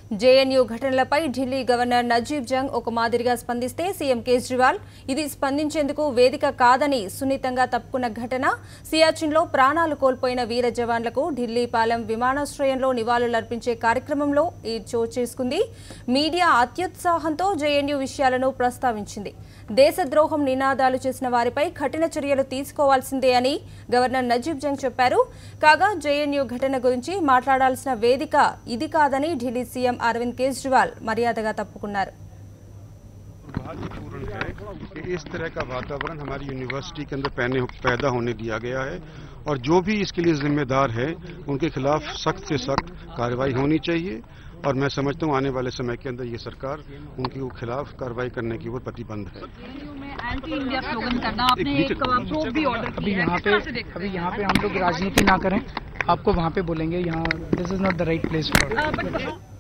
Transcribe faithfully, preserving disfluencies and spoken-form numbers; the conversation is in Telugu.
జేఎన్యూ ఘటనలపై ఢిల్లీ గవర్నర్ నజీబ్ జంగ్ ఒక మాదిరిగా స్పందిస్తే సీఎం కేజ్రీవాల్ ఇది స్పందించేందుకు వేదిక కాదని సున్నితంగా తప్పుకున్న ఘటన సియాచిన్లో ప్రాణాలు కోల్పోయిన వీర జవాన్లకు ఢిల్లీ పాలెం విమానాశ్రయంలో నివాళులర్పించే కార్యక్రమంలో ఈ చోటు చేసుకుంది. మీడియా అత్యుత్సాహంతో జేఎన్యూ విషయాలను ప్రస్తావించింది. దేశద్రోహం నినాదాలు చేసిన వారిపై కఠిన చర్యలు తీసుకోవాల్సిందే అని గవర్నర్ నజీబ్ జంగ్ చెప్పారు. కాగా జేఎన్యూ ఘటన గురించి మాట్లాడాల్సిన వేదిక ఇది కాదని ఢిల్లీ సీఎం अरविंद केजरीवाल मर्यादा तप्पुकुन्नारु. दुर्भाग्यपूर्ण है कि इस तरह का वातावरण हमारी यूनिवर्सिटी के अंदर पैदा होने दिया गया है और जो भी इसके लिए जिम्मेदार है उनके खिलाफ सख्त से सख्त कार्रवाई होनी चाहिए और मैं समझता हूँ आने वाले समय के अंदर ये सरकार उनके खिलाफ कार्रवाई करने की ओर प्रतिबद्ध है. एंटी इंडिया स्लोगन करना आपने एक प्रोब भी ऑर्डर अभी यहाँ पे अभी यहाँ पे हम लोग राजनीति ना करें, आपको वहाँ पे बोलेंगे. यहाँ this is not the right place for